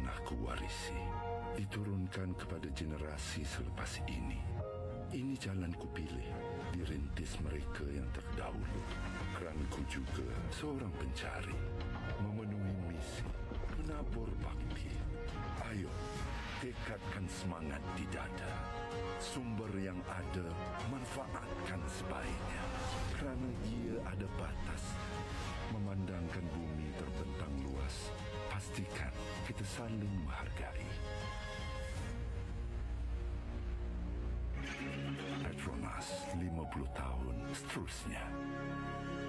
pernah kuwarisi, diturunkan kepada generasi selepas ini. Ini jalan kupilih, dirintis mereka yang terdahulu. Kerana ku juga seorang pencari, memenuhi misi, menabur bakti. Ayo, tekadkan semangat di dada. Sumber yang ada, manfaatkan sebaiknya. Kerana ia ada batas. Memandangkan bumi terbentang luas, pastikan kita saling menghargai. Petronas 50 tahun seterusnya.